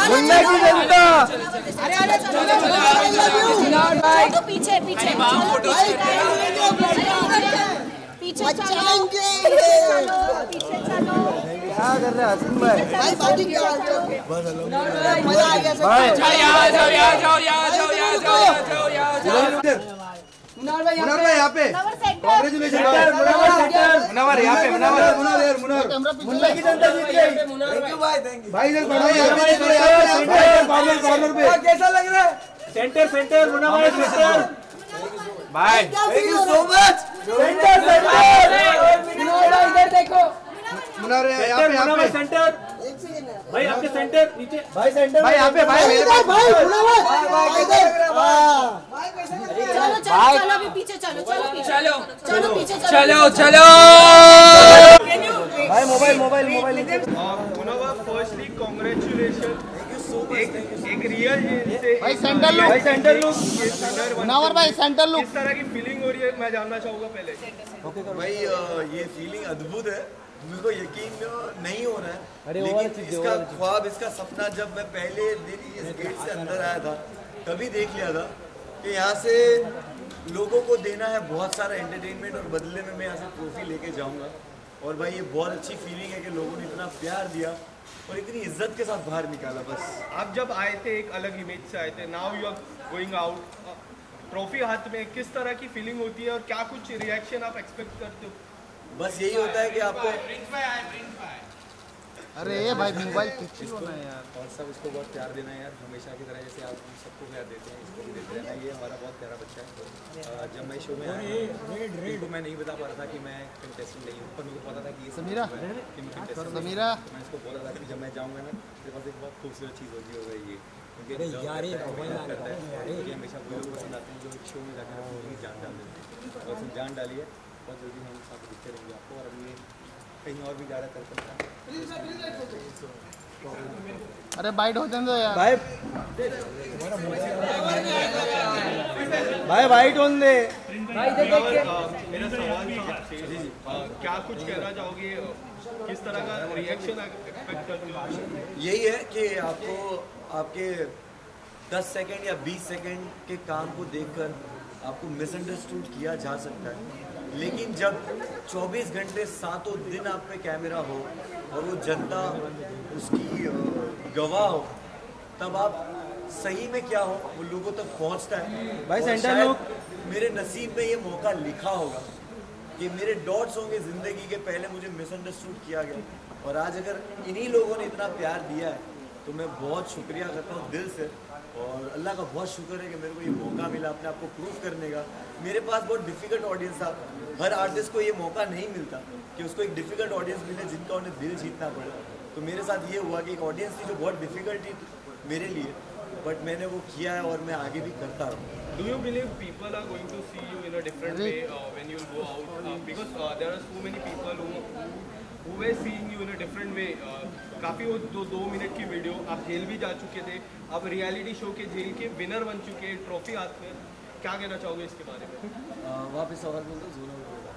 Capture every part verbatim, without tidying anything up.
मुन्ना की जनता। अरे अरे चलो भाई तो पीछे पीछे पीछे चलो पीछे चलो। क्या कर रहे हैं हसन भाई? भाई बाकी क्या मजा आ गया भाई यहाँ जाओ यहाँ जाओ यहाँ जाओ यहाँ जाओ यहाँ जाओ यहाँ जाओ। मुनार भाई मुनार भाई यहाँ पे कांग्रेचुलेशन। मुनावर यहाँ पे मुनावर मुनार यार मुनार मुन्ना की जनता जीत गई। थैंक यू भाई थैंक यू भाई इधर बढ़ो यार कॉर्नर कॉर्नर पे। कैसा लग रहा है? सेंटर सेंटर मुनावर सेंटर भाई। Thank you so much. Centre centre इधर देखो मुनावर यहाँ पे यहाँ पे सेंटर एक सेकंड भाई आपके सेंटर नीचे भाई सेंटर भाई यहाँ पे भाई मेरे भाई पास मुनावर भाई इधर भाई कैसे लग रहा है? चलो चलो चलो अभी पीछे चलो चलो पीछे चलो चलो पीछे चलो चलो। भाई mobile mobile mobile Munawar firstly congratulation. एक एक रियल से भाई सेंटर लुक भाई सेंटर लुक मुनावर भाई सेंटर लुक किस तरह की फीलिंग हो रही है मैं जानना चाहूंगा पहले। भाई ये फीलिंग अद्भुत है, मेरे को यकीन नहीं हो रहा है। लेकिन इसका ख्वाब इसका सपना जब मैं पहले दिन इस गेट से अंदर आया था तभी देख लिया था कि यहाँ से लोगों को देना है बहुत सारा एंटरटेनमेंट और बदले में मैं यहाँ से ट्रॉफी लेके जाऊँगा। और भाई ये बहुत अच्छी फीलिंग है कि लोगों ने इतना प्यार दिया और इतनी इज्जत के साथ बाहर निकाला। बस आप जब आए थे एक अलग इमेज से आए थे, now you are going out, trophy हाथ में, किस तरह की फीलिंग होती है और क्या कुछ रिएक्शन आप एक्सपेक्ट करते हो? बस यही होता है कि आपको अरे ये भाई मोबाइल किसी को ना यार और सब इसको बहुत प्यार देना है यार, हमेशा की तरह जैसे आप हम सबको प्यार देते हैं इसको भी देते रहना। ये हमारा बहुत प्यारा बच्चा है। जब मैं शो में आया तो मैं नहीं बता पा रहा था कि मैं कंटेस्टेंट नहीं हूँ, पर मुझे पता था कि ये समीरा कि मैं contestant समीरा हूँ। मैं इसको बोला था कि जब मैं जाऊँगा ना मेरे पास एक बहुत खूबसूरत चीज़ होगी होगा ये, क्योंकि यार करता है ये हमेशा वो लोग पसंद आते हैं जो शो में जाकर अपनी जान डाल देते हैं और उसमें जान डाली है। बहुत जल्दी हम साथ दिखते रहेंगे आपको और अभी कहीं और भी जा रहा करते अरे बाइट होते हैं तो यार भाई भाई वाइट ऑन दे भाई मेरा सवाल था आपसे, क्या कुछ कहना चाहोगे, किस तरह का रिएक्शन एक्सपेक्ट करते हो? यही है कि आपको आपके दस सेकंड या बीस सेकंड के काम को देखकर आपको मिसअंडरस्टूड किया जा सकता है, लेकिन जब चौबीस घंटे सातों दिन आप पे कैमरा हो और वो जनता उसकी गवाह हो तब आप सही में क्या हो वो लोगों तक पहुंचता है। भाई और सेंटर शायद लुक मेरे नसीब में ये मौका लिखा होगा कि मेरे डॉट्स होंगे ज़िंदगी के, पहले मुझे मिसअंडरस्टूड किया गया और आज अगर इन्हीं लोगों ने इतना प्यार दिया है तो मैं बहुत शुक्रिया करता हूँ दिल से। और अल्लाह का बहुत शुक्र है कि मेरे को ये मौका मिला अपने आप को प्रूव करने का। मेरे पास बहुत डिफ़िकल्ट ऑडियंस था, हर आर्टिस्ट को ये मौका नहीं मिलता कि उसको एक डिफ़िकल्ट ऑडियंस मिले जिनका उन्हें दिल जीतना पड़े। तो मेरे साथ ये हुआ कि एक ऑडियंस थी जो बहुत डिफ़िकल्ट थी मेरे लिए, बट मैंने वो किया है और मैं आगे भी करता रहूँ। Do you believe people are going to see you in a different way uh, when you go out? Uh, because uh, there are so many people who who were seeing you in a different way. Uh, काफ़ी वो दो दो minute की video, आप jail भी जा चुके थे, आप रियलिटी शो के जेल के विनर बन चुके हैं, ट्रॉफी हाथ में, क्या कहना चाहोगे इसके बारे में? वापस सवाल बोल दो।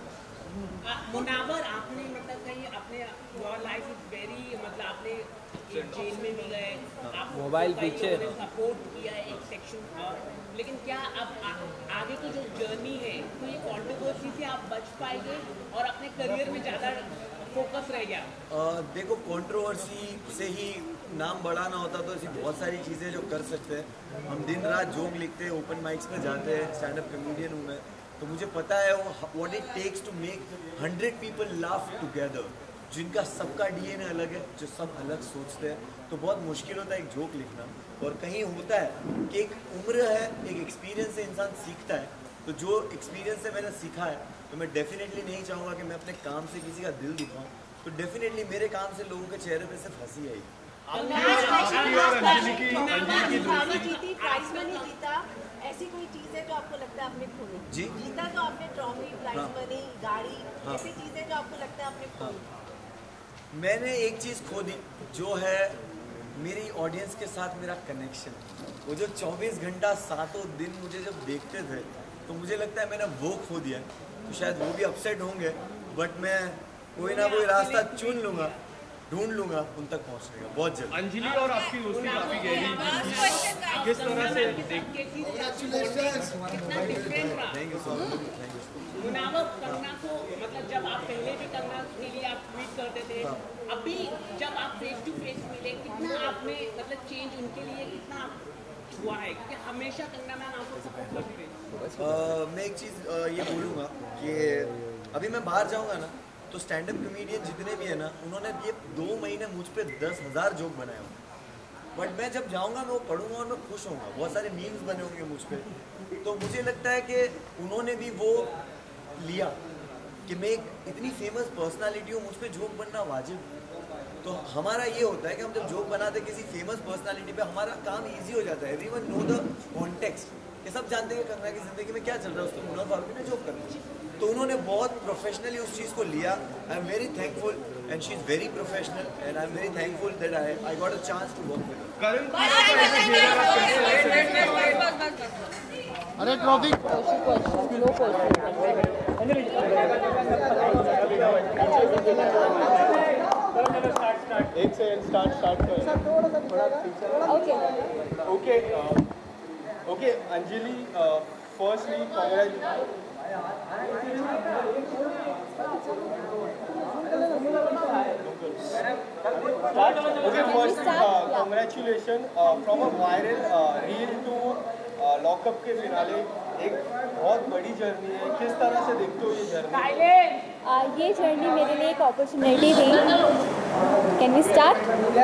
मुनावर आपने मतलब कहीं अपने योर लाइफ इज वेरी मतलब आपने एक जेल में भी गए, आप मोबाइल पीछे सपोर्ट किया एक सेक्शन, लेकिन क्या अब आ, आगे की जो जर्नी है तो ये कंट्रोवर्सी से आप बच पाएंगे और अपने करियर में ज़्यादा फोकस रह गया? आ, देखो कंट्रोवर्सी से ही नाम बढ़ाना होता तो ऐसी बहुत सारी चीज़ें जो कर सकते हैं। हम दिन रात जोक लिखते हैं, ओपन माइक्स में जाते हैं, स्टैंड अप कॉमेडियन हूँ मैं, तो मुझे पता है वो what it takes to make hundred people laugh together, जिनका सबका डीएनए अलग है, जो सब अलग सोचते हैं, तो बहुत मुश्किल होता है एक जोक लिखना। और कहीं होता है कि एक उम्र है, एक एक्सपीरियंस से इंसान सीखता है, तो जो एक्सपीरियंस से मैंने सीखा है तो मैं डेफिनेटली नहीं चाहूँगा कि मैं अपने काम से किसी का दिल दिखाऊँ, तो डेफिनेटली मेरे काम से लोगों के चेहरे पे सिर्फ हंसी आएगी। ऐसी कोई चीज है जो आपको लगता है आपने खोई? जी जीता तो आपने ट्रॉफी, प्राइज मनी, गाड़ी, हाँ। ऐसी चीजें जो आपको लगता है आपने खोई? मैंने एक चीज़ खो दी जो है मेरी ऑडियंस के साथ मेरा कनेक्शन। वो जो चौबीस घंटा सातों दिन मुझे जब देखते थे तो मुझे लगता है मैंने वो खो दिया। तो शायद वो भी अपसेट होंगे, बट मैं कोई ना कोई रास्ता चुन लूँगा ढूंढ लूंगा उन तक पहुंचने का बहुत जल्द। अंजलि और आपकी दोस्ती काफी गहरी थी, किस तरह से देख कितना डिफरेंट रहा। Thank you so much, thank you. Munawar Kangana को मतलब जब आप पहले भी कंगना के लिए आप ट्वीट करते थे, अभी जब आप फेस टू फेस मिले कितना आपने मतलब चेंज उनके लिए कितना हुआ है, क्योंकि हमेशा कंगना मैम आपको सपोर्ट करती रही। मैं एक चीज़ ये बोलूँगा कि अभी मैं बाहर जाऊँगा ना तो स्टैंड अप कॉमेडियन जितने भी है ना उन्होंने ये दो महीने मुझ पे दस हज़ार जोक बनाए होंगे, बट मैं जब जाऊँगा मैं वो पढ़ूंगा और मैं खुश होऊंगा। बहुत सारे मीम्स बने होंगे मुझ पे, तो मुझे लगता है कि उन्होंने भी वो लिया कि मैं एक इतनी फेमस पर्सनालिटी हूँ, मुझ पे जोक बनना वाजिब। तो हमारा ये होता है कि हम जब जोक बनाते किसी फेमस पर्सनालिटी पे हमारा काम इजी हो जाता है। एवरीवन नो द कॉन्टेक्स्ट, ये सब जानते हैं कंगना की ज़िंदगी में क्या चल रहा है, उसको मुनावर फारूकी ने जोक करना चाहिए। तो उन्होंने बहुत प्रोफेशनली उस चीज़ को लिया। I am very thankful and she is very professional and I am very thankful that I I got a chance to work with her. अरे ट्रॉफी एक से start start okay okay okay Anjali, firstly congratulation. Okay, first, uh, congratulations uh, from a viral uh, reel to uh, lockup के finale, एक बहुत बड़ी journey है, किस तरह से देखते हो ये जर्नी? आ, ये जर्नी मेरे लिए एक अपॉर्चुनिटी थी। Can we start?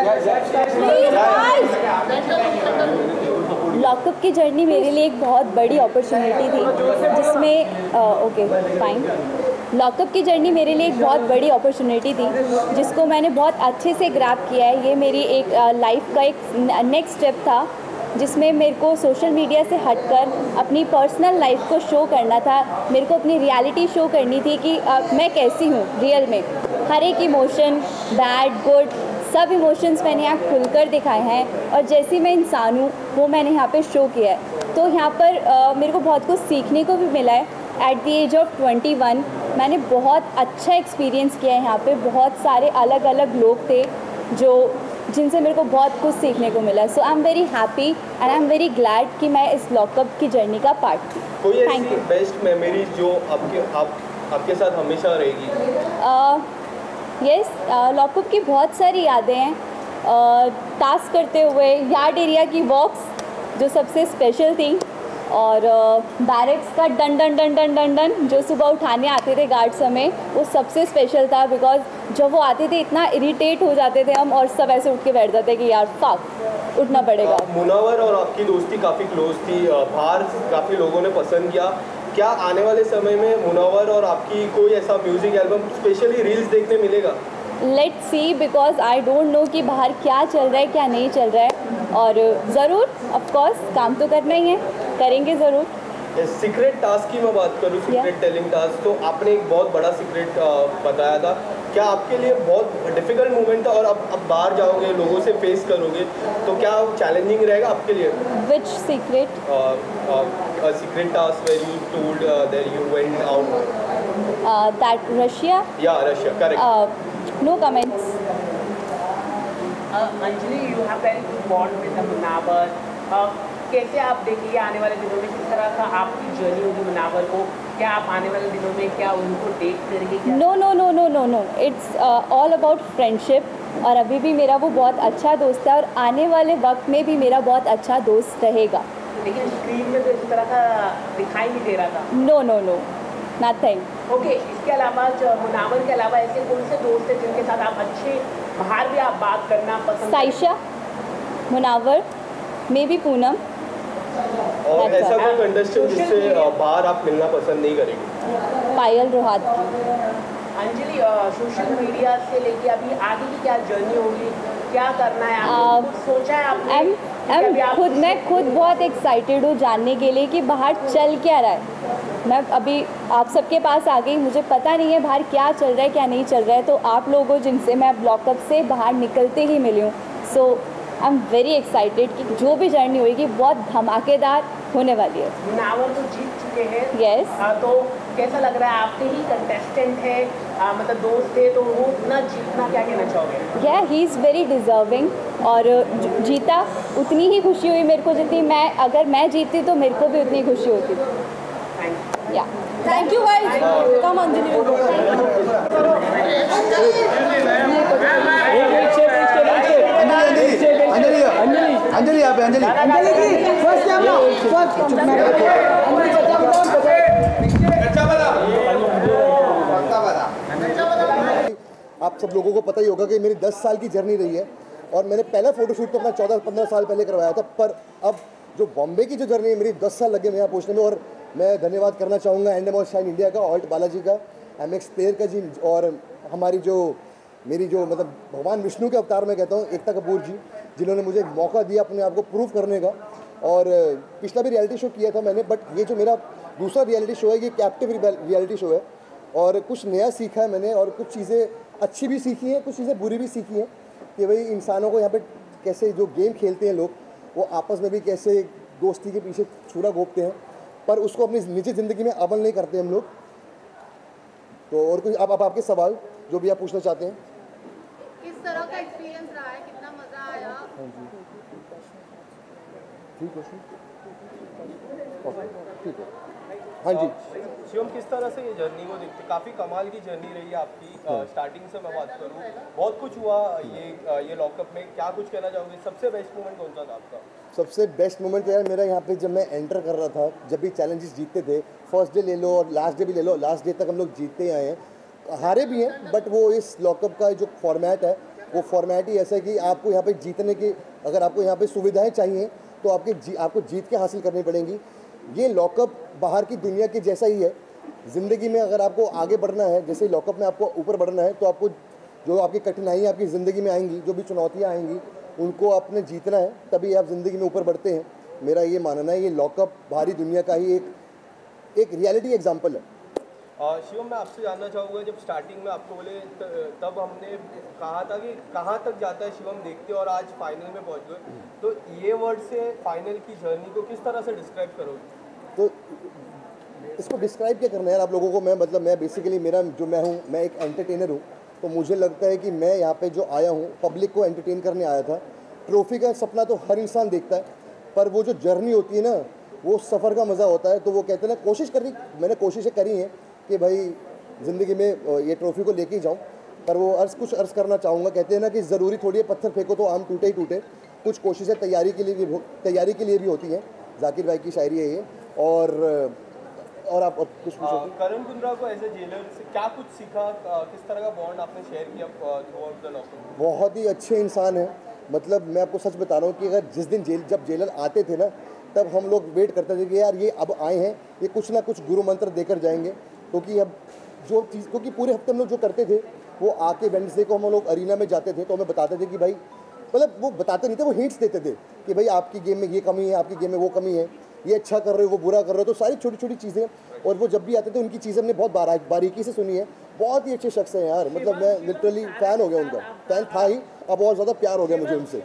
लॉकअप की जर्नी मेरे लिए एक बहुत बड़ी अपॉर्चुनिटी थी जिसमें ओके फाइन लॉकअप की जर्नी मेरे लिए एक बहुत बड़ी अपॉर्चुनिटी थी जिसको मैंने बहुत अच्छे से ग्रैब किया है। ये मेरी एक लाइफ का एक नेक्स्ट स्टेप था जिसमें मेरे को सोशल मीडिया से हटकर अपनी पर्सनल लाइफ को शो करना था। मेरे को अपनी रियलिटी शो करनी थी कि आ, मैं कैसी हूँ रियल में। हर एक इमोशन, बैड गुड, सब इमोशंस मैंने यहाँ खुलकर दिखाए हैं और जैसी मैं इंसान हूँ वो मैंने यहाँ पे शो किया है। तो यहाँ पर आ, मेरे को बहुत कुछ सीखने को भी मिला है। At the age of twenty one मैंने बहुत अच्छा एक्सपीरियंस किया है। यहाँ पे बहुत सारे अलग अलग लोग थे जो जिनसे मेरे को बहुत कुछ सीखने को मिला। So I am very happy and I am very glad कि मैं इस लॉकअप की जर्नी का पार्ट थी। कोई ऐसी बेस्ट मेमोरी जो आपके आप आपके साथ हमेशा रहेगी? यस, लॉकअप की बहुत सारी यादें हैं। टास्क करते हुए यार्ड एरिया की वॉक्स जो सबसे स्पेशल थी और बैरक्स का done done done done done done जो सुबह उठाने आते थे गार्ड्स हमें, वो सबसे स्पेशल था। बिकॉज जब वो आते थे इतना इरिटेट हो जाते थे हम और सब ऐसे उठ के बैठ जाते कि यार फाक उठना पड़ेगा। मुनावर और आपकी दोस्ती काफ़ी क्लोज थी, बाहर काफ़ी लोगों ने पसंद किया। क्या आने वाले समय में मुनावर और आपकी कोई ऐसा म्यूजिक एल्बम स्पेशली रील्स देखने मिलेगा? Let's see, because I don't know कि बाहर क्या चल रहा है क्या नहीं चल रहा है। और ज़रूर ऑफकोर्स काम तो करना ही है, करेंगे ज़रूर। सीक्रेट टास्क की मैं बात करूँ, सीक्रेट टेलिंग टास्क, तो आपने एक बहुत बड़ा सीक्रेट बताया था। क्या आपके लिए बहुत डिफिकल्ट मोमेंट था और अब अब बाहर जाओगे, लोगों से फेस करोगे, तो क्या चैलेंजिंग रहेगा आपके लिए? Which secret? Secret task where you told that you went out that Russia? या Russia, correct. No comments. Anjali, you have very good bond with Munawar. कैसे आप देखिए आने वाले दिनों में किस तरह का आपकी जर्नी होगी मुनावर को? क्या आप आने वाले दिनों में क्या उनको डेट करेंगे? No no no no no no it's all about friendship. और अभी भी मेरा वो बहुत अच्छा दोस्त है और आने वाले वक्त में भी मेरा बहुत अच्छा दोस्त रहेगा। लेकिन स्क्रीन में तो इस तरह का दिखाई नहीं दे रहा था। No no no nothing. Okay, इसके अलावा मुनावर के अलावा ऐसे कौन से दोस्त हैं जिनके साथ आप अच्छे बाहर भी आप बात करना पसंद? Saisha, Munawar, maybe Poonam. और ऐसा कोई कंटेस्टेंट जिससे बाहर आप मिलना पसंद नहीं करेंगे? पायल रोहात। अंजलि, सोशल मीडिया से लेके अभी आगे की क्या जर्नी होगी, क्या करना है आपने कुछ सोचा है आपने? एम एम खुद मैं खुद बहुत एक्साइटेड हूँ जानने के लिए कि बाहर चल क्या रहा है। मैं अभी आप सबके पास आ गई, मुझे पता नहीं है बाहर क्या चल रहा है क्या नहीं चल रहा है। तो आप लोगों जिनसे मैं लॉकअप से बाहर निकलते ही मिली हूँ, so I am very excited कि जो भी जर्नी होगी बहुत धमाकेदार होने वाली है। मुनावर तो जीत चुके हैं। Yes. आ, तो कैसा लग रहा है, आपके ही कंटेस्टेंट है, आ, मतलब दोस्त थे, तो वो इतना जीतना, क्या कहना चाहोगे? या ही इज़ वेरी डिज़र्विंग, और जीता उतनी ही खुशी हुई मेरे को जितनी मैं, अगर मैं जीतती तो मेरे को भी उतनी खुशी होती। या thank you guys, come Anjali. Anjali Anjali यहाँ पे Anjali Anjali ji first camera first आप सब लोगों को पता ही होगा कि मेरी दस साल की जर्नी रही है, और मैंने पहला फोटोशूट तो अपना चौदह पंद्रह साल पहले करवाया था, पर अब जो बॉम्बे की जो जर्नी है मेरी दस साल लगे मैं यहाँ पहुँचने में। और मैं धन्यवाद करना चाहूँगा एंड एम शाइन इंडिया का, ऑल्ट बालाजी का, एम एक्स प्लेयर का जी, और हमारी जो मेरी जो मतलब भगवान विष्णु के अवतार में कहता हूँ एकता कपूर जी, जिन्होंने मुझे एक मौका दिया अपने आप को प्रूव करने का। और पिछला भी रियलिटी शो किया था मैंने, बट ये जो मेरा दूसरा रियलिटी शो है ये कैप्टिव रियलिटी शो है, और कुछ नया सीखा है मैंने, और कुछ चीज़ें अच्छी भी सीखी हैं, कुछ चीज़ें बुरी भी सीखी हैं कि भाई इंसानों को यहाँ पे कैसे जो गेम खेलते हैं लोग, वो आपस में भी कैसे दोस्ती के पीछे छुरा घोंपते हैं, पर उसको अपनी निजी ज़िंदगी में अमल नहीं करते हम लोग। तो और कुछ अब आप आपके सवाल जो भी आप पूछना चाहते हैं। किस तरह का एक्सपीरियंस रहा है, कितना मजा आया? ठीक है ठीक है हाँ जी। शिवम, किस तरह से ये जर्नी को देखते? काफ़ी कमाल की जर्नी रही है आपकी। स्टार्टिंग से मैं बात करूँ, बहुत कुछ हुआ ये ये लॉकअप में, क्या कुछ कहना चाहोगे? सबसे बेस्ट मोमेंट कौन सा था आपका? सबसे बेस्ट मोमेंट यार मेरा यहाँ पे जब मैं एंटर कर रहा था, जब भी चैलेंजेस जीतते थे, फर्स्ट डे ले लो और लास्ट डे भी ले लो, लास्ट डे तक हम लोग जीतते आए हैं, हारे भी हैं, बट वो इस लॉकअप का जो फॉर्मेट है वो फॉर्मेट ही ऐसा है कि आपको यहाँ पे जीतने की, अगर आपको यहाँ पे सुविधाएं चाहिए तो आपके जी, आपको जीत के हासिल करनी पड़ेंगी। ये लॉकअप बाहर की दुनिया के जैसा ही है। ज़िंदगी में अगर आपको आगे बढ़ना है, जैसे लॉकअप में आपको ऊपर बढ़ना है, तो आपको जो आपकी कठिनाइयाँ आपकी ज़िंदगी में आएंगी, जो भी चुनौतियाँ आएंगी, उनको आपने जीतना है, तभी आप ज़िंदगी में ऊपर बढ़ते हैं। मेरा ये मानना है, ये लॉकअप बाहरी दुनिया का ही एक एक रियलिटी एग्जाम्पल है। शिवम, मैं आपसे जानना चाहूँगा, जब स्टार्टिंग में आपको बोले तब हमने कहा था कि कहाँ तक जाता है शिवम देखते, और आज फाइनल में पहुँच गए, तो ये वर्ड से फाइनल की जर्नी को किस तरह से डिस्क्राइब करोगे? तो इसको डिस्क्राइब क्या करना है यार आप लोगों को? मैं मतलब मैं बेसिकली मेरा जो मैं हूँ, मैं एक एंटरटेनर हूँ, तो मुझे लगता है कि मैं यहाँ पे जो आया हूँ पब्लिक को एंटरटेन करने आया था। ट्रॉफी का सपना तो हर इंसान देखता है, पर वो जो जर्नी होती है ना, वो सफ़र का मज़ा होता है। तो वो कहते हैं ना, कोशिश करनी, मैंने कोशिशें करी हैं कि भाई ज़िंदगी में ये ट्रॉफी को लेके ही जाऊँ, पर वो अर्ज़ कुछ अर्ज़ करना चाहूँगा। कहते हैं ना कि ज़रूरी थोड़ी है पत्थर फेंको तो आम टूटे ही टूटे, कुछ कोशिशें तैयारी के लिए भी तैयारी के लिए भी होती हैं। जाकिर भाई की शायरी है ये। और और आप और कुछ पूछोगे? करण कुंद्रा को एज ए जेलर से क्या कुछ सीखा, किस तरह का बॉन्ड आपने शेयर किया थ्रू आउट द लॉकअप? बहुत ही अच्छे इंसान हैं। मतलब मैं आपको सच बता रहा हूँ कि अगर जिस दिन जेल जब जेलर आते थे ना, तब हम लोग वेट करते थे कि यार ये अब आए हैं, ये कुछ ना कुछ गुरु मंत्र देकर जाएंगे, क्योंकि अब जो चीज़, क्योंकि पूरे हफ्ते हम लोग जो करते थे, वो आके वेडनेसडे को हम लोग अरीना में जाते थे, तो हमें बताते थे कि भाई, मतलब वो बताते नहीं थे, वो हिंट्स देते थे कि भाई आपकी गेम में ये कमी है, आपकी गेम में वो कमी है, ये अच्छा कर रहे हो, वो बुरा कर रहे हो। तो सारी छोटी छोटी चीज़ें, और वो जब भी आते थे उनकी चीज़ें हमने बहुत बारा बारीकी से सुनी है। बहुत ही अच्छे शख्स हैं यार, मतलब मैं लिटरली फ़ैन हो गया उनका, फ़ैन था ही, अब और ज़्यादा प्यार हो गया मुझे उनसे।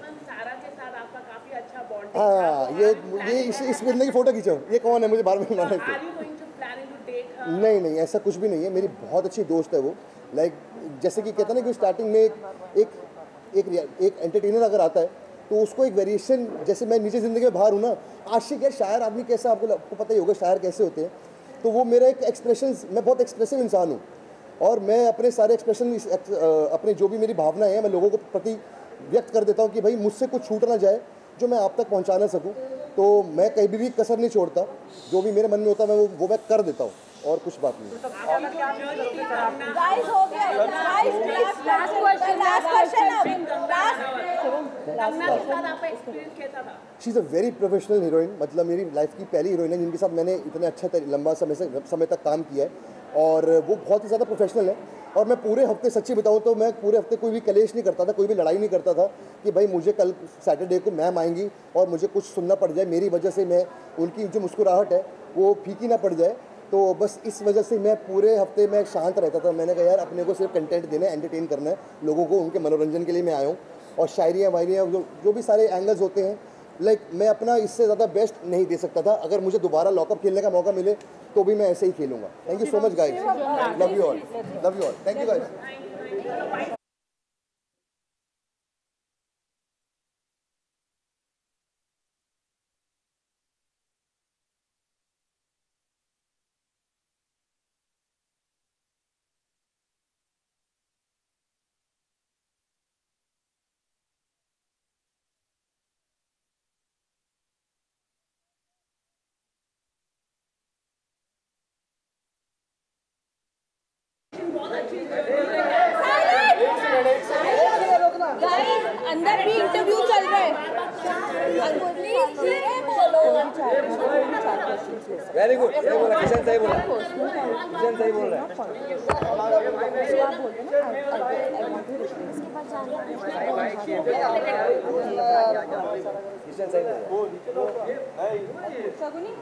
हाँ, ये ये इस इस बंदे की फ़ोटो खींचो, ये कौन है, मुझे बार बार माना है। नहीं नहीं, ऐसा कुछ भी नहीं है, मेरी बहुत अच्छी दोस्त है वो। लाइक जैसे कि कहते हैं ना कि स्टार्टिंग में एक एक एक, एक एंटरटेनर अगर आता है तो उसको एक वेरिएशन, जैसे मैं निजी ज़िंदगी में बाहर हूँ ना, आशिक है, शायर आदमी कैसा, आपको आपको पता ही होगा शायर कैसे होते हैं, तो वो मेरा एक एक्सप्रेशन, मैं बहुत एक्सप्रेसिव इंसान हूँ, और मैं अपने सारे एक्सप्रेशन, अपने जो भी मेरी भावनाएं हैं, मैं लोगों को प्रति व्यक्त कर देता हूँ कि भाई मुझसे कुछ छूट ना जाए जो मैं आप तक पहुँचा ना सकूँ। तो मैं कहीं भी, भी कसर नहीं छोड़ता, जो भी मेरे मन में होता है मैं वो वो मैं कर देता हूँ, और कुछ बात नहीं। गाइस हो गया, guys last question, last question she is a very professional heroine, मतलब मेरी लाइफ की पहली हीरोइन है जिनके साथ मैंने इतने अच्छा लंबा समय से समय तक काम किया है, और वो बहुत ही ज़्यादा प्रोफेशनल है। और मैं पूरे हफ्ते, सच्ची बताऊँ तो मैं पूरे हफ्ते कोई भी कलेश नहीं करता था, कोई भी लड़ाई नहीं करता था कि भाई मुझे कल सैटरडे को मैम आएंगी और मुझे कुछ सुनना पड़ जाए, मेरी वजह से मैं उनकी जो मुस्कुराहट है वो फीकी ना पड़ जाए। तो बस इस वजह से मैं पूरे हफ्ते में शांत रहता था। मैंने कहा यार अपने को सिर्फ कंटेंट देना है, एंटरटेन करना है लोगों को, उनके मनोरंजन के लिए मैं आया हूँ। और शायरियाँ वायरियाँ जो जो भी सारे एंगल्स होते हैं लाइक मैं अपना इससे ज़्यादा बेस्ट नहीं दे सकता था। अगर मुझे दोबारा लॉकअप खेलने का मौका मिले तो भी मैं ऐसे ही खेलूंगा। Thank you so much guys, love you all, love you all, thank you guys. Guys अंदर भी इंटरव्यू चल रहा है। वेरी गुड, सही बोला किशन, सही बोला किशन, सही बोल रहा है। किशन सही बोल रहा है। सगुनी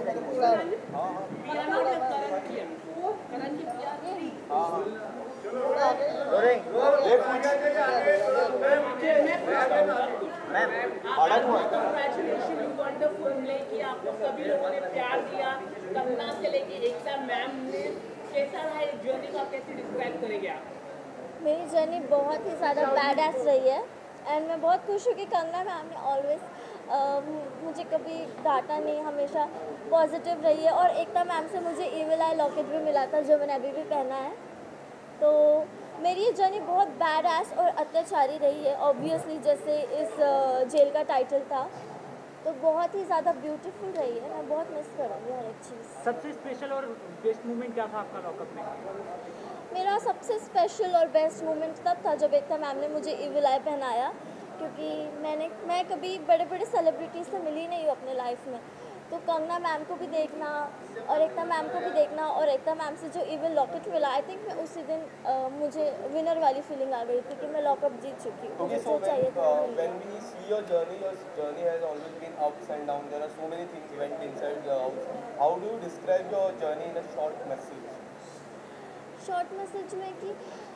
आपको सभी लोगों ने प्यार दिया, कंगना से लेके एकता मैम ने, कैसा रहा ये जर्नी को आप कैसे डिस्क्राइब करेंगे आप? मेरी जर्नी बहुत ही ज़्यादा बैड एस रही है एंड मैं बहुत खुश हूँ कि कंगना मैम ने ऑलवेज मुझे कभी डांटा नहीं, हमेशा पॉजिटिव रही है। और एकता मैम से मुझे इविल आई लॉकेट भी मिला था जो मैंने अभी भी पहना है। तो मेरी ये जर्नी बहुत बैड एस और अत्याचारी रही है। ऑब्वियसली जैसे इस जेल का टाइटल था तो बहुत ही ज़्यादा ब्यूटीफुल रही है। मैं बहुत मिस करूँगी हर एक चीज़। सबसे स्पेशल और बेस्ट मोमेंट क्या था आपका लॉकअप में? मेरा सबसे स्पेशल और बेस्ट मोमेंट तब था जब एकता मैम ने मुझे इविल आई पहनाया, क्योंकि मैंने मैं कभी बड़े बड़े सेलिब्रिटीज़ से मिली नहीं हूँ अपने लाइफ में। तो कंगना मैम को भी देखना और एकता मैम को भी देखना और एकता मैम से जो इविल लॉकेट मिला, आई थिंक मैं उसी दिन uh, मुझे विनर वाली फीलिंग आ गई थी कि मैं लॉकअप जीत चुकी हूँ। Okay, so when, uh, when we see your journey, your journey has always been ups and downs. There are so many things went inside the house. How do you describe your journey in a short message? Short message में कि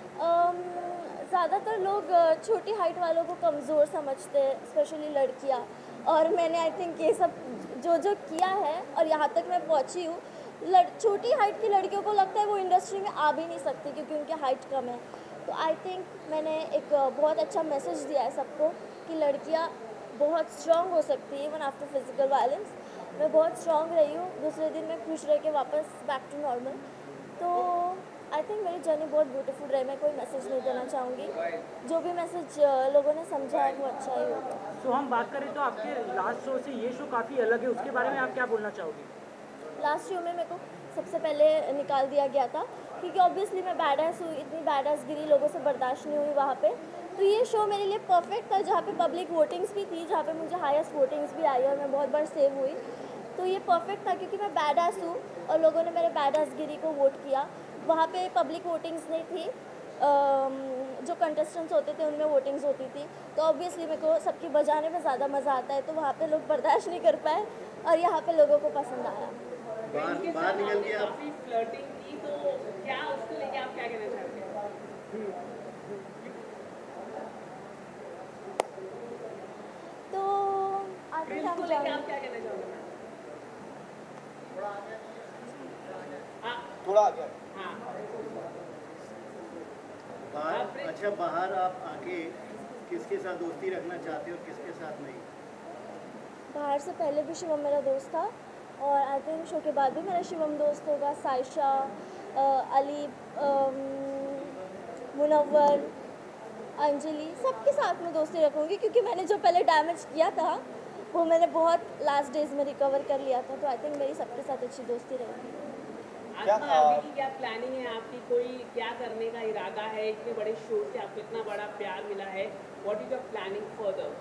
ज़्यादातर लोग छोटी height वालों को कमज़ोर समझते हैं, स्पेशली लड़कियाँ। और मैंने आई थिंक ये सब जो जो किया है और यहाँ तक मैं पहुँची हूँ। लड़ छोटी हाइट की लड़कियों को लगता है वो इंडस्ट्री में आ भी नहीं सकती क्योंकि उनकी हाइट कम है। तो आई थिंक मैंने एक बहुत अच्छा मैसेज दिया है सबको कि लड़कियाँ बहुत स्ट्रॉन्ग हो सकती है इवन आफ्टर फिजिकल वायलेंस। मैं बहुत स्ट्रॉन्ग रही हूँ, दूसरे दिन मैं खुश रह के वापस बैक टू नॉर्मल। तो आई थिंक मेरी जर्नी बहुत ब्यूटीफुल रही। मैं कोई मैसेज नहीं देना चाहूँगी, जो भी मैसेज लोगों ने समझा है वो अच्छा ही होगा। तो हम बात करें तो आपके लास्ट शो से ये शो काफ़ी अलग है, उसके बारे में आप क्या बोलना चाहोगी? लास्ट शो में मेरे को सबसे पहले निकाल दिया गया था क्योंकि ऑब्वियसली मैं बैडास हुई, इतनी बैडास गिरी लोगों से बर्दाश्त नहीं हुई वहाँ पे। तो ये शो मेरे लिए परफेक्ट था जहाँ पे पब्लिक वोटिंग्स भी थी, जहाँ पे मुझे हाईएस्ट वोटिंग्स भी आई और मैं बहुत बार सेव हुई। तो ये परफेक्ट था क्योंकि मैं बैडास हूँ और लोगों ने मेरे बैडास गिरी को वोट किया। वहाँ पे पब्लिक वोटिंग्स नहीं थी, जो कंटेस्टेंट्स होते थे उनमें वोटिंग्स होती थी। तो ऑब्वियसली मेरे को सबकी बजाने में ज़्यादा मज़ा आता है, तो वहाँ पे लोग बर्दाश्त नहीं कर पाए और यहाँ पे लोगों को पसंद आया। बाहर बाहर निकल के काफी फ्लर्टिंग की, तो क्या उसको लेके आप क्या कहना चाहते हैं? तो आगे उसको लेके आप क्या कहना चाहोगे? थोड़ा आगे। हाँ। बाहर अच्छा बाहर आप आके किसके साथ दोस्ती रखना चाहते हो और किसके साथ नहीं? बाहर से पहले भी शिवम मेरा दोस्त था और आई थिंक शो के बाद भी मेरा शिवम दोस्त होगा। साइशा, अली, मुनव्वर, अंजलि, सबके साथ में दोस्ती रखूँगी क्योंकि मैंने जो पहले डैमेज किया था वो मैंने बहुत लास्ट डेज में रिकवर कर लिया था। तो आई थिंक मेरी सबके साथ अच्छी दोस्ती रहेगी। क्या अभी की क्या प्लानिंग है आपकी? कोई क्या करने का इरादा है? इतने बड़े शो से आपको इतना बड़ा प्यार मिला है, what is your planning further?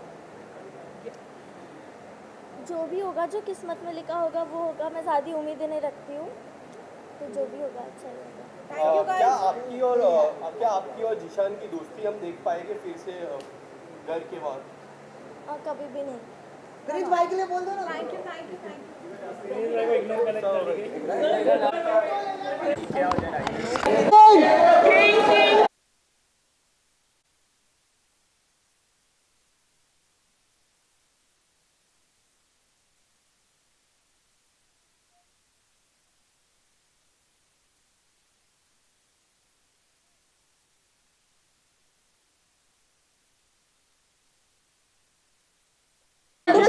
जो भी होगा, जो किस्मत में लिखा होगा वो होगा। मैं ज़्यादा उम्मीदें नहीं रखती हूँ, तो जो भी होगा अच्छा ही होगा। क्या आपकी और क्या आपकी और जिशान की दोस्ती हम देख पाएंगे फिर से घर के बाद? कभी भी नहीं। क्रिश भाई के लिए बोल दो ना। Thank you thank you thank you.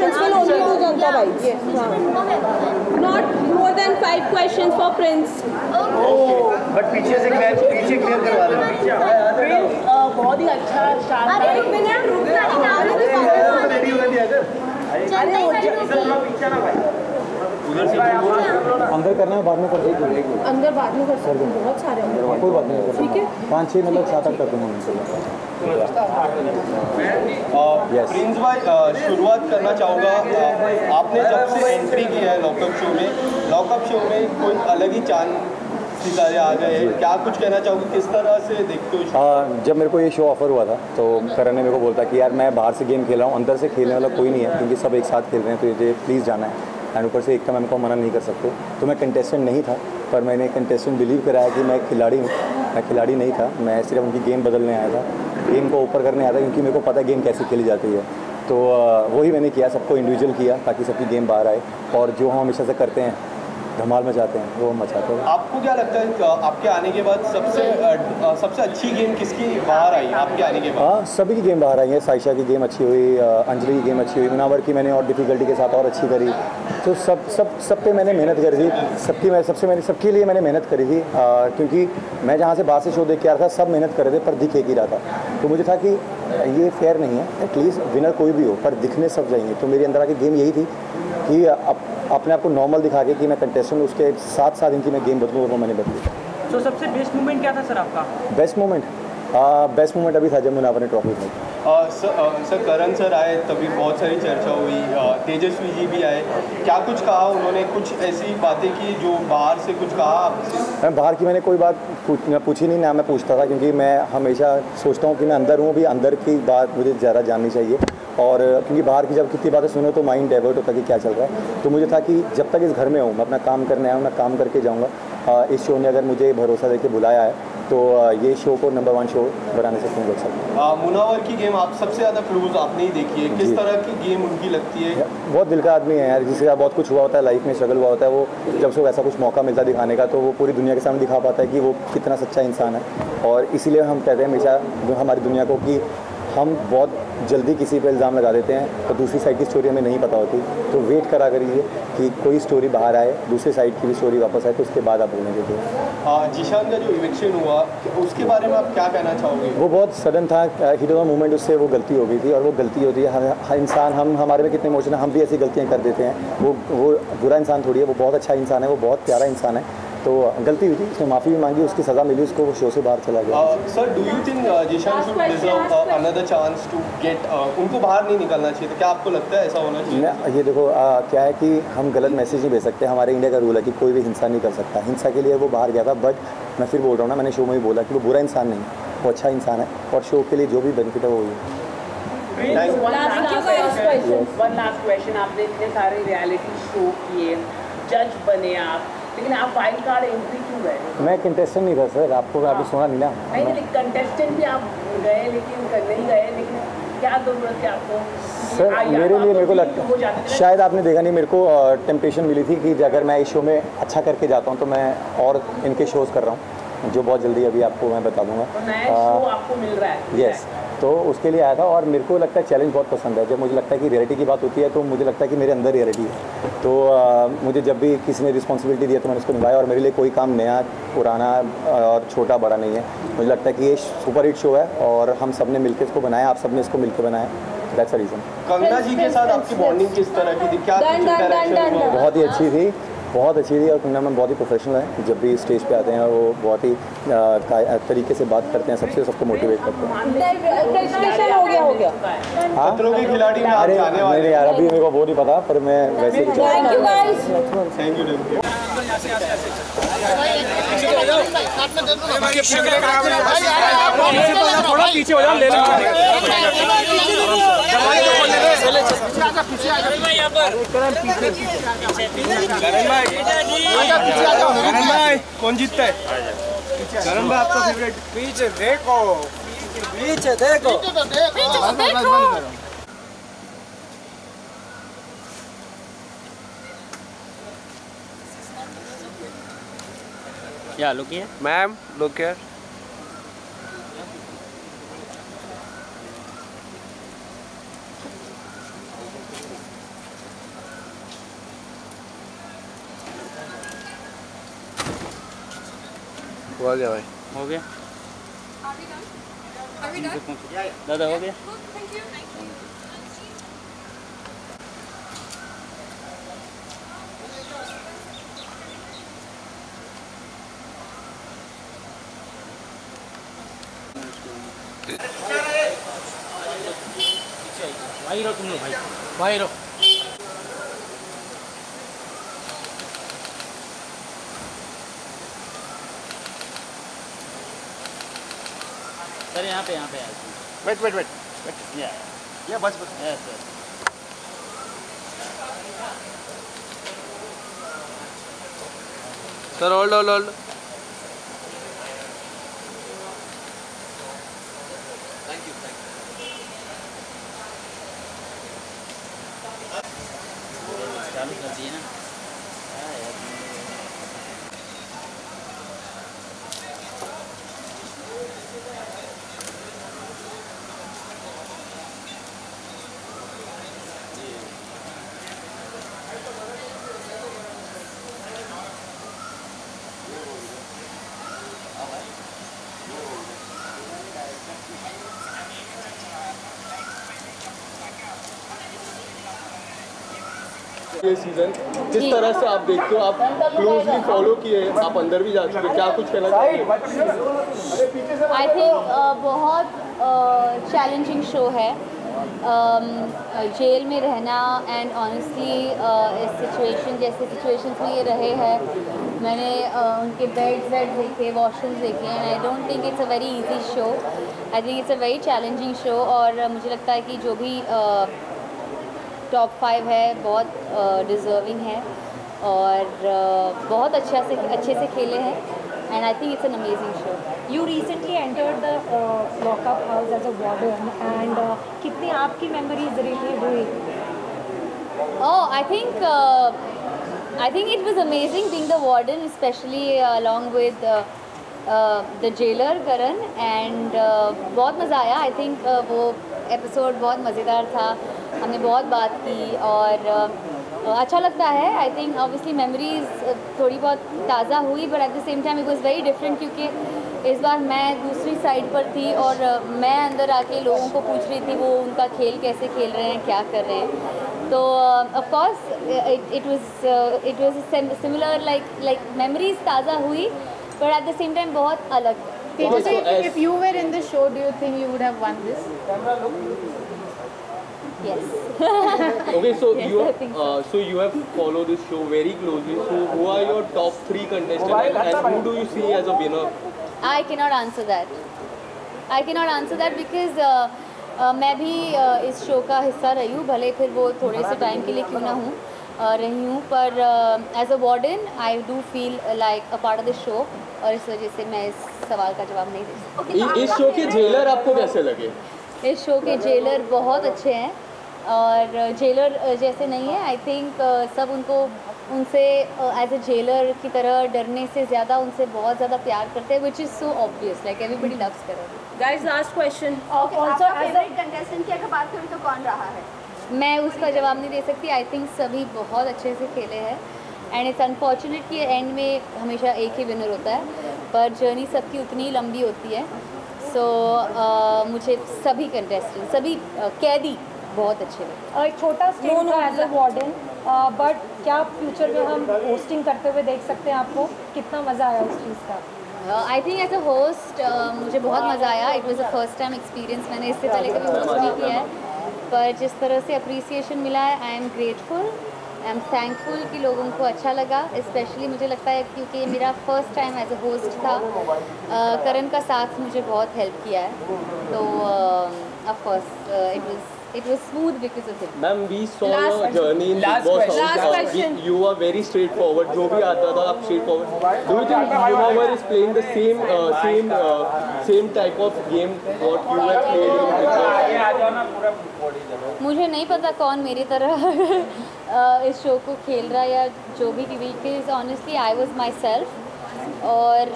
will only do Janata Vibes. Yes. Not more than five questions for Prince. But पीछे से क्लियर पीछे क्लियर करवा देना प्रिंस बहुत ही अच्छा शानदार अरे बिना रुक जा रेडी होने दिया कर अंदर करना है बाद में कर देंगे अंदर बाद में कर सकते हैं बहुत सारे हैं कोई बात नहीं ठीक है पाँच छः मतलब सात आठ कर दूँगा प्रिंस भाई शुरुआत करना चाहूँगा आपने जब से एंट्री की है लॉकअप शो में लॉकअप शो में कोई अलग ही चांद सितारे आ गए क्या कुछ कहना चाहोगे किस तरह से देखते हो आ, जब मेरे को ये शो ऑफर हुआ था तो करण ने मेरे को बोलता कि यार मैं बाहर से गेम खेल रहा हूँ अंदर से खेलने वाला कोई नहीं है क्योंकि सब एक साथ खेल रहे हैं तो ये प्लीज़ जाना है एंड ऊपर से एक का मैम को मना नहीं कर सकते तो मैं कंटेस्टेंट नहीं था पर मैंने कंटेस्टेंट बिलीव कराया कि मैं खिलाड़ी हूँ मैं खिलाड़ी नहीं था मैं सिर्फ उनकी गेम बदलने आया था गेम को ऊपर करने आया था क्योंकि मेरे को पता है गेम कैसे खेली जाती है तो वही मैंने किया सबको इंडिविजुअल किया ताकि सबकी गेम बाहर आए और जो हम हमेशा से करते हैं धमाल मचाते हैं वो हम मचाते हैं आपको क्या लगता है आपके आने के बाद सबसे सबसे अच्छी गेम किसकी बाहर आई आपके आने के बाद हाँ सभी की गेम बाहर आई है साइशा की गेम अच्छी हुई अंजलि की गेम अच्छी हुई मुनावर की मैंने और डिफ़िकल्टी के साथ और अच्छी करी तो सब सब सब पे मैंने मेहनत करी थी सबकी मैं सबसे मैंने सबके लिए मैंने मेहनत करी थी आ, क्योंकि मैं जहाँ से बाहर से शो देख के आ रहा था सब मेहनत कर रहे थे पर दिख एक ही रहा था तो मुझे था कि ये फेयर नहीं है एटलीस्ट विनर कोई भी हो पर दिखने सब जाएंगे तो मेरे अंदर आके गेम यही थी कि अप, अपने आप को नॉर्मल दिखा के कि मैं कंटेस्टेंट उसके साथ साथ इनकी मैं गेम बदलूँ और वो मैंने बदली तो सबसे बेस्ट मोमेंट क्या था सर आपका बेस्ट मोमेंट बेस्ट मोमेंट अभी था जब मुनावर ने ट्रॉफी उठाई सर करण सर आए तभी बहुत सारी चर्चा हुई तेजस्वी जी भी आए क्या कुछ कहा उन्होंने कुछ ऐसी बातें की जो बाहर से कुछ कहा आपसे मैं बाहर की मैंने कोई बात पूछ, पूछी नहीं ना मैं पूछता था क्योंकि मैं हमेशा सोचता हूँ कि मैं अंदर हूँ भी अंदर की बात मुझे ज़्यादा जाननी चाहिए और क्योंकि बाहर की जब कितनी बातें सुनो तो माइंड डाइवर्ट होता कि क्या चल रहा है तो मुझे था कि जब तक इस घर में हूँ मैं अपना काम करने आया हूँ मैं काम करके जाऊँगा इस शो ने अगर मुझे भरोसा देके बुलाया है तो ये शो को नंबर वन शो बनाने से क्यों देख सकते मुनावर की गेम आप सबसे ज़्यादा क्लोज आपने ही देखी है किस तरह की गेम उनकी लगती है बहुत दिल का आदमी है यार जिसके साथ बहुत कुछ हुआ होता है लाइफ में स्ट्रगल हुआ होता है वो जब से ऐसा कुछ मौका मिलता है दिखाने का तो वो पूरी दुनिया के सामने दिखा पाता है कि वो कितना सच्चा इंसान है और इसीलिए हम कहते हैं हमेशा हमारी दुनिया को कि हम बहुत जल्दी किसी पे इल्ज़ाम लगा देते हैं और दूसरी साइड की स्टोरी हमें नहीं पता होती तो वेट करा करिए कि कोई स्टोरी बाहर आए दूसरी साइड की भी स्टोरी वापस आए तो उसके बाद आप बोलने देते हैं जीशान का जो इलेक्शन हुआ उसके बारे में आप क्या कहना चाहोगे वो बहुत सडन था हिट ऑफ द मोमेंट उससे वो गलती हो गई थी और वो गलती होती है हर, हर इंसान हम हमारे में कितने इमोशन है हम भी ऐसी गलतियाँ कर देते हैं वो वो बुरा इंसान थोड़ी है वो बहुत अच्छा इंसान है वो बहुत प्यारा इंसान है तो गलती हुई थी उसने माफ़ी भी मांगी उसकी सज़ा मिली उसको वो शो से बाहर चला गया sir do you think Zeeshan should deserve another chance to get उनको बाहर नहीं निकलना चाहिए तो क्या आपको लगता है ऐसा होना चाहिए ये देखो आ, क्या है कि हम गलत मैसेज नहीं भेज सकते हमारे इंडिया का रूल है कि कोई भी हिंसा नहीं कर सकता हिंसा के लिए वो बाहर गया था बट मैं फिर बोल रहा हूँ ना मैंने शो में भी बोला कि वो बुरा इंसान नहीं वो अच्छा इंसान है और शो के लिए जो भी बेनिफिट है वो हुई वन लास्ट क्वेश्चन आपने इतने सारे रियलिटी शो किए जज बने आप लेकिन आप वाइल्ड कार्ड एंट्री क्यों गए मैं कंटेस्टेंट नहीं था सर आपको अभी सुना नहीं ना नहीं नहीं कंटेस्टेंट भी आप गए लेकिन नहीं गए लेकिन क्या जरूरत है आपको सर मेरे लिए मेरे को लगता है शायद आपने देखा नहीं मेरे को टेम्पटेशन मिली थी कि अगर मैं इस शो में अच्छा करके जाता हूँ तो मैं और इनके शोज़ कर रहा हूँ जो बहुत जल्दी अभी आपको मैं बता दूंगा आपको मिल रहा है यस तो उसके लिए आया था और मेरे को लगता है चैलेंज बहुत पसंद है जब मुझे लगता है कि रियलिटी की बात होती है तो मुझे लगता है कि मेरे अंदर रियलिटी है तो आ, मुझे जब भी किसी ने रिस्पॉन्सिबिलिटी दिया तो मैंने उसको निभाया और मेरे लिए कोई काम नया पुराना और छोटा बड़ा नहीं है मुझे लगता है कि ये सुपर हिट शो है और हम सब ने मिलकर इसको बनाया आप सब ने इसको मिलकर बनाया that's the reason Kangana ji के साथ आपकी बॉन्डिंग किस तरह की थी क्या बहुत ही अच्छी थी बहुत अच्छी थी और कंगना मैम बहुत ही प्रोफेशनल है जब भी स्टेज पे आते हैं वो बहुत ही तरीके से बात करते हैं सबसे सबको मोटिवेट करते हैं हो गया हो गया हाँ के खिलाड़ी में आप जाने वाले यार अभी मेरे को वो नहीं पता पर मैं वैसे ही thank you guys thank you thank you थोड़ा पीछे हो जाओ ले लो करण भाई करण भाई कौन जीतता है करण भाई आपका फेवरेट पीछे देखो पीछे देखो Yeah, look here. Ma'am look here. हो गया भाई, हो गया दादा, हो गया। भाई रहो तुम लोग, भाई भाई रहो। सर यहाँ पे यहाँ पे वेट वेट वेट वेट या या बस बस yes sir. Sir hold hold hold thank you thank you. चालू कर दिए ना। हाँ यार ये सीजन किस तरह से आप देखते हो? आप क्लोजली फॉलो किए, आप अंदर भी जा चुके, क्या कुछ कहना चाहिए? आई थिंक बहुत चैलेंजिंग शो है। जेल में रहना एंड ऑनेस्टली इस सिचुएशन जैसे सिचुएशंस में ये रहे हैं, मैंने uh, उनके बेड्स वेड देखे, वॉशरूम्स देखे, and I don't think it's a very easy show. I think it's a very challenging show और uh, मुझे लगता है कि जो भी टॉप uh, फाइव है बहुत डिज़र्विंग uh, है और uh, बहुत अच्छा से अच्छे से खेले हैं and I think it's an amazing show. You recently entered the uh, lockup house as a warden, and uh, कितनी आपकी memories relive हुई? Oh, I think uh, I think it was amazing being the warden, especially uh, along with uh, uh, the jailer Karan, and uh, बहुत मज़ा आया। I think uh, वो episode बहुत मज़ेदार था, हमने बहुत बात की और uh, अच्छा लगता है। आई थिंक ऑब्वियसली मेमोरीज थोड़ी बहुत ताज़ा हुई, but at the same time it was very different क्योंकि इस बार मैं दूसरी साइड पर थी और मैं अंदर आके लोगों को पूछ रही थी वो उनका खेल कैसे खेल रहे हैं, क्या कर रहे हैं। तो of course it was it was similar, like like memories ताज़ा हुई, but at the same time बहुत अलग। If you were in the show, do you think you would have won this? Yes. Okay, so Yes, you I have, think uh, so you have followed this show very closely. So who are your top three contestants and, and who do you see as a winner? I cannot answer that. I cannot answer that because uh, uh, मैं भी uh, इस show का हिस्सा रही हूँ, भले फिर वो थोड़े से टाइम के लिए क्यों ना हूँ uh, रही हूँ, पर as a warden I do feel like a part of the show और इस वजह से मैं इस सवाल का जवाब नहीं दे सकती। इ, इस शो के जेलर आपको कैसे लगे? इस शो के जेलर बहुत अच्छे हैं और जेलर जैसे नहीं है। आई थिंक सब उनको उनसे एज अ जेलर की तरह डरने से ज़्यादा उनसे बहुत ज़्यादा प्यार करते हैं, which is so obvious, like everybody loves Karan. Guys last question, also favourite contestant की अगर बात करें तो कौन रहा है? मैं उसका जवाब नहीं दे सकती। आई थिंक सभी बहुत अच्छे से खेले हैं एंड इट्स अनफॉर्चुनेट कि एंड में हमेशा एक ही विनर होता है, पर जर्नी सबकी उतनी ही लंबी होती है। सो so, uh, मुझे सभी कंटेस्टेंट सभी uh, कैदी बहुत अच्छे लगे। एक छोटा स्टेट था एज अ वार्डन, बट क्या फ्यूचर में हम होस्टिंग करते हुए देख सकते हैं आपको? कितना मज़ा आया उस चीज़ का? I think as a host मुझे बहुत मज़ा आया। It was a first time experience, मैंने इससे पहले कभी होस्ट नहीं किया है, पर जिस तरह से अप्रिसिएशन मिला है I am grateful, I am thankful कि लोगों को अच्छा लगा। स्पेशली मुझे लगता है क्योंकि ये मेरा first time as a host था, uh, करण का साथ मुझे बहुत हेल्प किया है, तो of course it was it was smooth because of it. Ma'am, we saw your journey in Big Boss House. Last Uh, question. You are very straightforward. जो भी आता था आप straightforward. Do you think Munawar is playing the same uh, same uh, same type of game what you have played in Big Boss? मुझे नहीं पता कौन मेरी तरह इस शो को खेल रहा है या जो भी, because honestly I was myself. और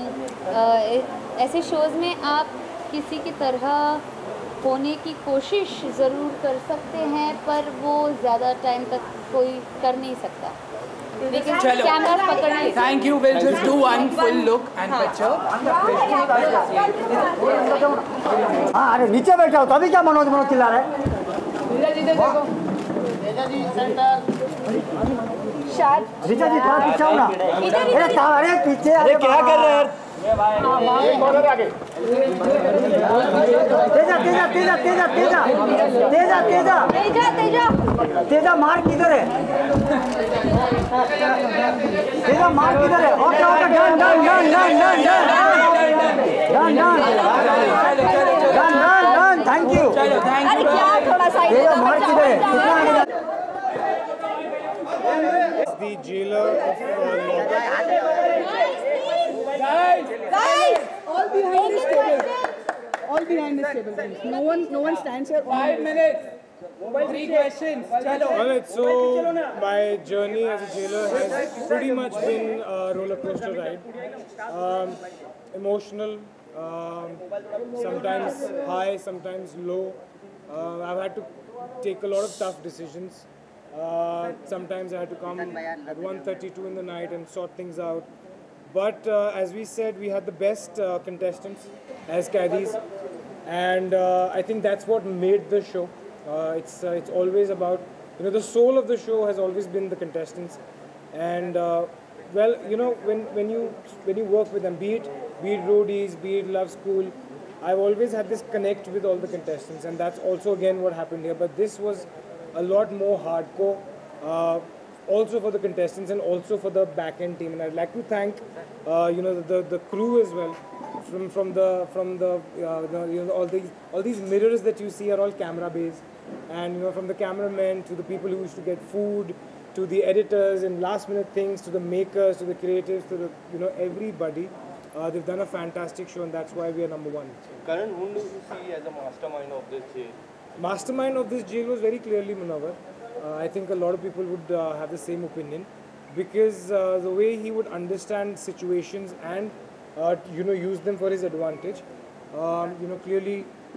ऐसे शोज़ में आप किसी की तरह होने की कोशिश ज़रूर कर सकते हैं, पर वो ज़्यादा टाइम तक कोई कर नहीं सकता। चलो thank you will just do one full look and picture हाँ अरे नीचे बैठा हो तो अभी क्या मनोज मनोज चिल्ला रहा है रीचा जी थोड़ा पीछे हो ना अरे कहाँ अरे पीछे अरे क्या कर रहे हैं तेजा तेजा तेजा तेजा तेजा तेजा तेजा तेजा तेजा तेजा मार किधर है तेजा मार किधर है okay okay done done done done done done done done done done thank you अरे क्या थोड़ा साइड तेजा मार किधर है कितना आगे The jailer of uh, Guys, guys, all behind this table. All behind this table. No one, no one stands here. Five minutes. Three questions. Chalo. Alright, so my journey as a jailer has pretty much been a roller coaster ride. Um, emotional, um, sometimes high, sometimes low. Uh, I've had to take a lot of tough decisions. Uh, sometimes I had to come at one thirty-two in the night and sort things out. But uh, as we said, we had the best uh, contestants as Qaidis, and uh, I think that's what made the show. Uh, it's uh, it's always about, you know, the soul of the show has always been the contestants, and uh, well, you know, when when you when you work with them, be it be it roadies, be it Love School, I've always had this connect with all the contestants, and that's also again what happened here. But this was a lot more hardcore. Uh, also for the contestants and also for the back-end team, and I'd like to thank uh, you know the, the the crew as well, from from the from the, uh, the you know all these all these mirrors that you see are all camera based, and you know from the cameramen to the people who used to get food, to the editors and last minute things, to the makers, to the creatives, to the you know everybody. Uh, they've done a fantastic show, and that's why we are number one. Karan, whom do you see as a mastermind of this jail? Mastermind of this jail was very clearly Munawar. Uh, I think a lot of people would uh, have the same opinion, because uh, the way he would understand situations and uh, you know use them for his advantage, um, you know clearly,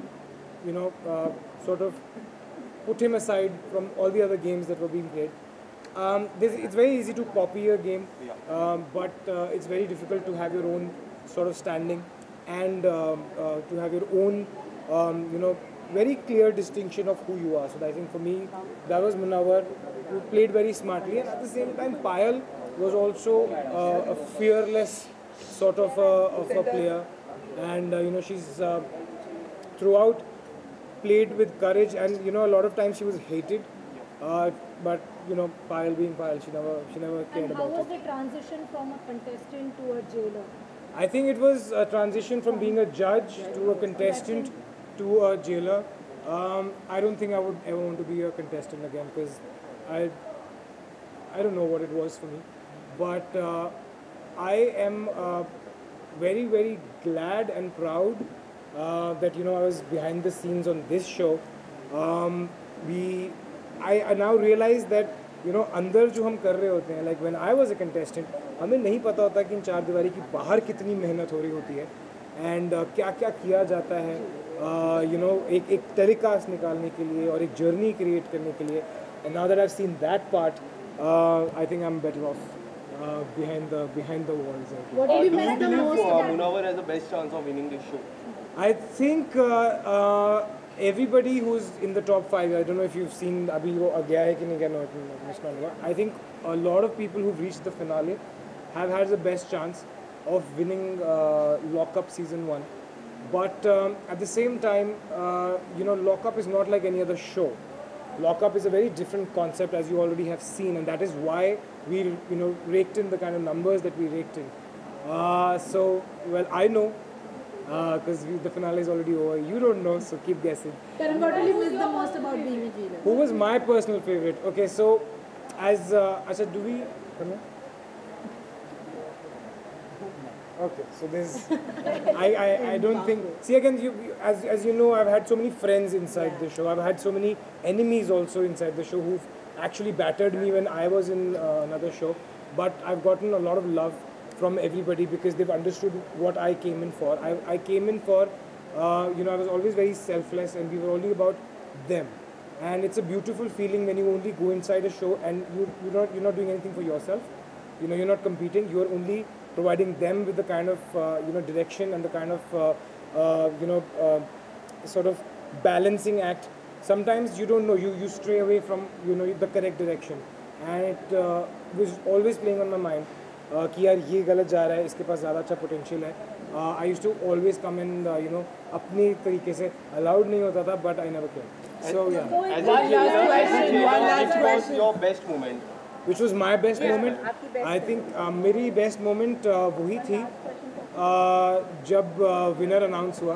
you know uh, sort of put him aside from all the other games that were being played. Um, it's very easy to copy a game, um, but uh, it's very difficult to have your own sort of standing and um, uh, to have your own um, you know. very clear distinction of who you are. So I think for me, that was Munawar, who played very smartly, and at the same time, Payal was also uh, a fearless sort of a, of a player, and uh, you know she's uh, throughout played with courage, and you know a lot of times she was hated, uh, but you know Payal being Payal, she never she never cared and how about was it. the transition from a contestant to a jailer? I think it was a transition from being a judge to a contestant to a jailer. Um, I don't think I would ever want to be a contestant again, because I I don't know what it was for me. But uh, I am uh, very very glad and proud uh, that you know I was behind the scenes on this show. Um, we I, I now realize that you know अंदर जो हम कर रहे होते हैं, like when I was a contestant, हमें नहीं पता होता कि इन चार दीवारी की बाहर कितनी मेहनत हो रही होती है, एंड uh, क्या क्या किया जाता है यू नो एक एक टेलीकास्ट निकालने के लिए और एक जर्नी क्रिएट करने के लिए. And now that I have seen that part, I think I am better off behind the behind the walls. What do you believe uh, Munawar has the best chance of winning this show? I think uh, uh, everybody who's in the top five, I don't know if you've seen abhi wo gaya hai ki nahi gaya, no, I think a lot of people who've reached the finale have had the best chance of winning uh, Lockup season one. But um, at the same time, uh, you know, Lockup is not like any other show. Lockup is a very different concept, as you already have seen, and that is why we, you know, raked in the kind of numbers that we raked in. Uh, so, well, I know, because uh, the finale is already over. You don't know, so keep guessing. Karan, what did you miss the most about being a jailer? Who was my personal favorite? Okay, so as uh, I said, do we? Come on. Okay, so there's, I, I, I don't think, see again, you, as, as you know, I've had so many friends inside the show. I've had so many enemies also inside the show who've actually battered me when I was in uh, another show. But I've gotten a lot of love from everybody because they've understood what I came in for. I, I came in for, uh, you know, I was always very selfless, and we were only about them. and it's a beautiful feeling when you only go inside a show and you you're not you're not doing anything for yourself. You know, you're not competing. You're only providing them with the kind of uh, you know direction and the kind of uh, uh, you know uh, sort of balancing act. Sometimes you don't know. You you stray away from you know the correct direction, and it uh, was always playing on my mind. Uh, कि यार ये गलत जा रहा है, इसके पास ज़्यादा अच्छा पोटेंशियल है. I used to always come in you know अपनी तरीके से, अलाउड नहीं होता था, but I never care. So ya your best moment, which was my best moment, I think मेरी बेस्ट मोमेंट वही थी uh, जब विनर uh, अनाउंस हुआ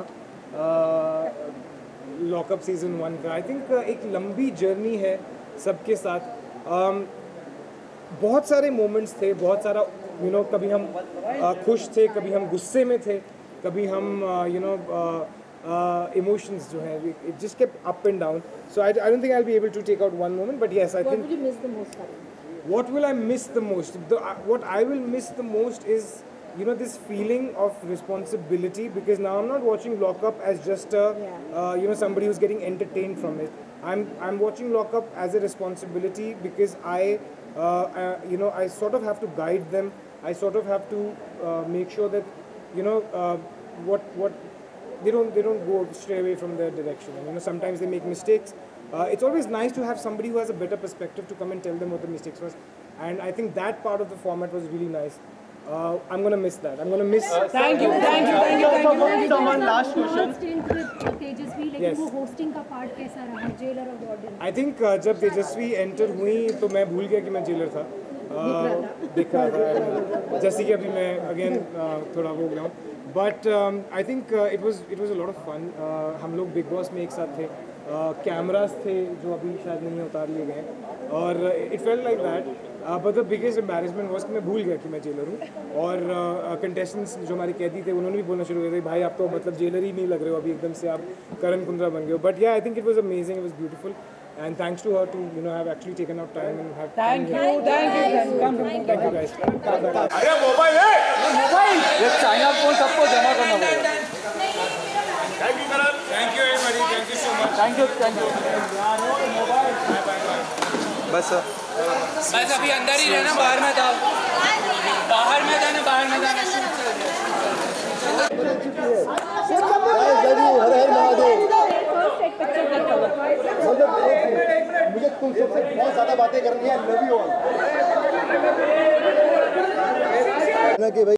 लॉकअप सीजन वन का. आई थिंक uh, एक लंबी जर्नी है सबके साथ. um, बहुत सारे मोमेंट्स थे, बहुत सारा यू नो कभी हम uh, खुश थे, कभी हम गुस्से में थे, कभी हम यू नो इमोशंस जो है it just kept up and down. So I I don't think I will be able to take out one moment, but yes I think What will you miss the most? what will I miss the most? The, uh, what I will miss the most is you know this feeling of responsibility, because now I'm not watching Lockup as just a uh, you know somebody who's getting entertained from it. I'm I'm watching Lockup as a responsibility because I uh, uh, you know I sort of have to guide them. I sort of have to uh, make sure that you know uh, what what they don't they don't go stray away from their direction. And, you know sometimes they make mistakes. Uh, it's always nice to have somebody who has a better perspective to come and tell them what the mistakes was, and I think that part of the format was really nice. Uh, I'm gonna miss that. I'm gonna miss. Uh, thank you, thank you, thank you, thank you. Someone last question. Tejasswi, लेकिन Yes. वो hosting का part कैसा रहा? Jailer और Warden. I think uh, जब तेजस्वी enter हुई तो मैं भूल गया कि मैं जेलर था. uh, दिख रहा था जैसे कि अभी मैं अगेन uh, थोड़ा हो गया हूँ. But I think it was it was a lot of fun. हम लोग बिग बॉस में एक साथ थे, कैमरास uh, थे जो अभी शायद नहीं उतार लिए गए, और it felt like that. But the biggest embarrassment was कि मैं भूल गया कि मैं जेलर हूँ, और कंटेस्टेंट्स uh, जो हमारे कैदी थे उन्होंने भी बोलना शुरू कर दिया, भाई आप तो मतलब जेलर ही नहीं लग रहे हो अभी, एकदम से आप करण कुंद्रा बन गए हो. But ya I think it was amazing, it was beautiful, and thanks to her to you know have actually taken out time and have Thank you, thank you, thank you. Come, come, thank you guys. अरे mobile है, mobile ये China phone सबको जमा करना पड़ेगा. Thank you Karan, thank you everybody, thank you so much. Thank you thank you. बस बस अभी अंदर ही रहना, बाहर में था, बाहर में था ना, बाहर में था. हर हर महादेव. मुझे तुम सबसे बहुत ज्यादा बातें करनी है. Love you all. कि भाई